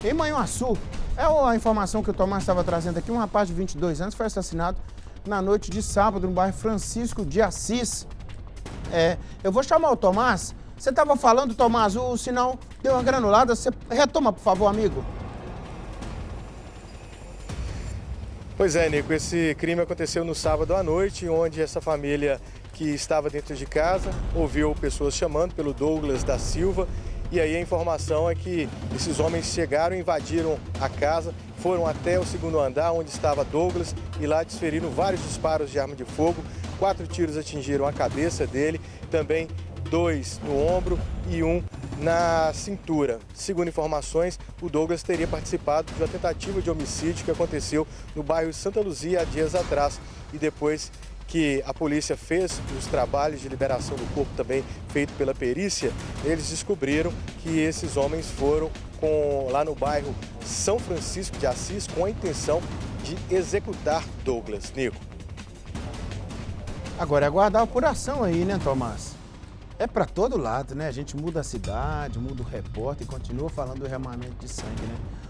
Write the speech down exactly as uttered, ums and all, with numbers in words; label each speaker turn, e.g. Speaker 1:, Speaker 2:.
Speaker 1: Em Manhuaçu, é a informação que o Tomás estava trazendo aqui, um rapaz de vinte e dois anos foi assassinado na noite de sábado no bairro Francisco de Assis. É, eu vou chamar o Tomás. Você estava falando, Tomás, o sinal deu uma granulada. Você retoma, por favor, amigo.
Speaker 2: Pois é, Nico, esse crime aconteceu no sábado à noite, onde essa família que estava dentro de casa ouviu pessoas chamando pelo Douglas da Silva. E aí a informação é que esses homens chegaram, invadiram a casa, foram até o segundo andar onde estava Douglas e lá desferiram vários disparos de arma de fogo. Quatro tiros atingiram a cabeça dele, também dois no ombro e um na cintura. Segundo informações, o Douglas teria participado de uma tentativa de homicídio que aconteceu no bairro Santa Luzia há dias atrás. E depois que a polícia fez os trabalhos de liberação do corpo também feito pela perícia, eles descobriram que esses homens foram com, lá no bairro São Francisco de Assis com a intenção de executar Douglas. Nico.
Speaker 1: Agora é aguardar a apuração aí, né, Tomás? É para todo lado, né? A gente muda a cidade, muda o repórter e continua falando do derramamento de sangue, né?